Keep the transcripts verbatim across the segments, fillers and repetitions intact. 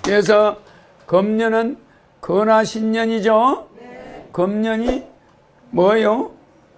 그래서 금년은 건화신년이죠. 네. 금년이 뭐예요?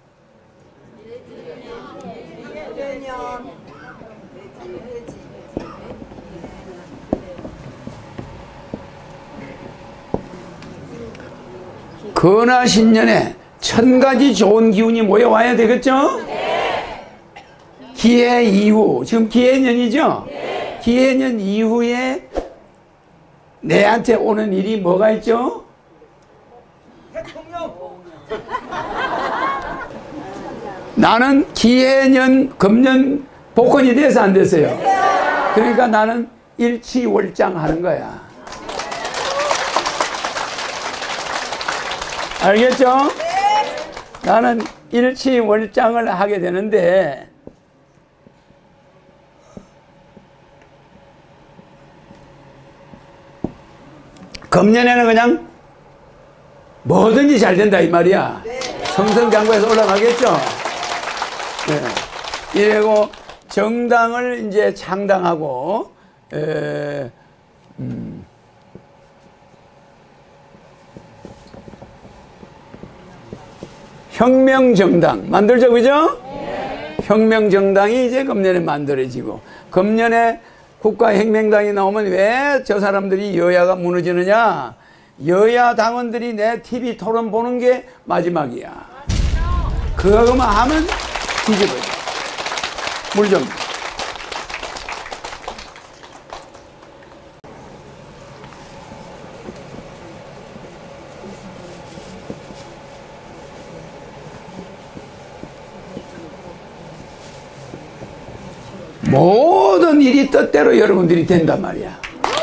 건화신년에 천가지 좋은 기운이 모여와야 되겠죠? 네. 기해 이후, 지금 기해년이죠? 네. 기해년 이후에 내한테 오는 일이 뭐가 있죠? 대통령. 나는 기해년, 금년 복권이 돼서 안 됐어요. 그러니까 나는 일치월장 하는 거야. 알겠죠? 네. 나는 일치월장을 하게 되는데 금년에는 그냥 뭐든지 잘 된다 이 말이야. 네. 성선강구에서 올라가겠죠. 네. 이래고 정당을 이제 창당하고 에, 음, 혁명정당 만들죠, 그죠? 네. 혁명정당이 이제 금년에 만들어지고, 금년에 국가혁명당이 나오면 왜 저 사람들이 여야가 무너지느냐? 여야 당원들이 내 티비 토론 보는 게 마지막이야. 그거만 하면 뒤집어져. 물 좀. 모든 일이 뜻대로 여러분들이 된단 말이야.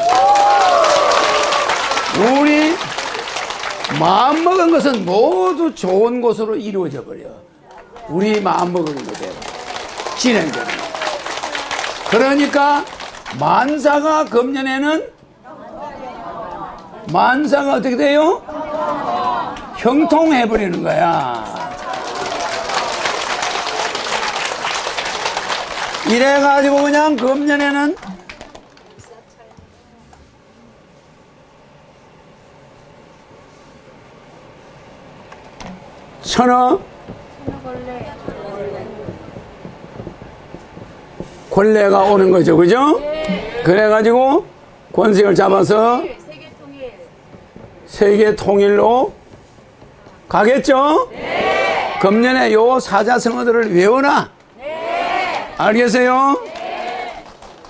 우리 마음먹은 것은 모두 좋은 곳으로 이루어져 버려. 우리 마음먹은 것대로 진행되는. 그러니까 만사가 금년에는 만사가 어떻게 돼요? 형통해버리는 거야. 이래가지고 그냥 금년에는 천어 권례가 오는 거죠, 그죠? 그래가지고 권색을 잡아서 세계 통일로 가겠죠? 금년에 요 사자성어들을 외워놔. 알겠어요? 네.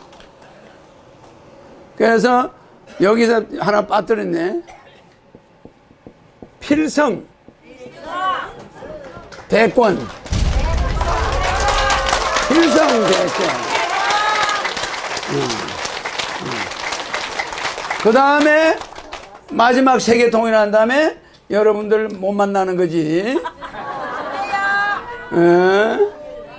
그래서 여기서 하나 빠뜨렸네. 필성 대권. 필성 대권. 음, 음. 그 다음에 마지막 세계 통일한 다음에 여러분들 못 만나는 거지. 에?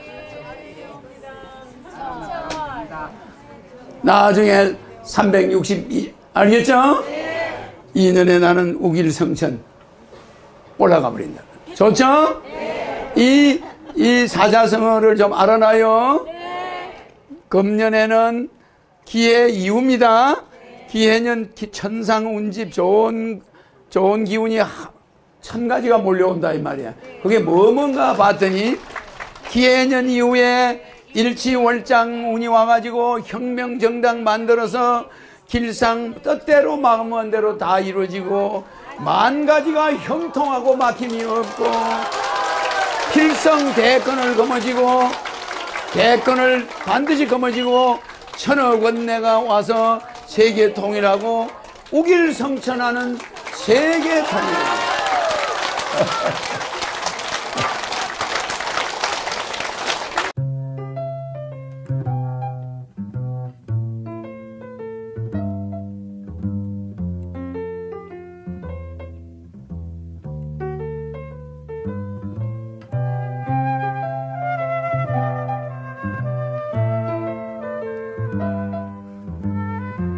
나중에 삼백육십이 알겠죠? 네. 이 년에 나는 우길성천 올라가 버린다. 좋죠? 네. 이, 이 사자성어를 좀 알아놔요. 네. 금년에는 기해 이후입니다. 네. 기해년 천상운집 좋은, 좋은 기운이 천 가지가 몰려온다 이 말이야. 그게 뭐 뭔가 봤더니 기해년 이후에 일치월장 운이 와가지고 혁명정당 만들어서 길상 뜻대로 마음한 대로 다 이루어지고 만 가지가 형통하고 막힘이 없고 필성 대권을 거머쥐고 대권을 반드시 거머쥐고 천억 원내가 와서 세계 통일하고 우길성천하는 세계 통일.